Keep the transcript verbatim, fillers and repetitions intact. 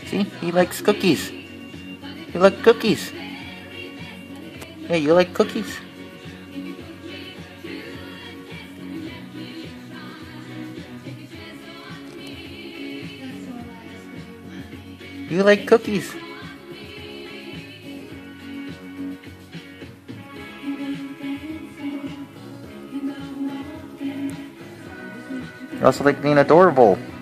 See, he likes cookies. You like cookies. Hey, you like cookies? You like cookies? You also like being adorable.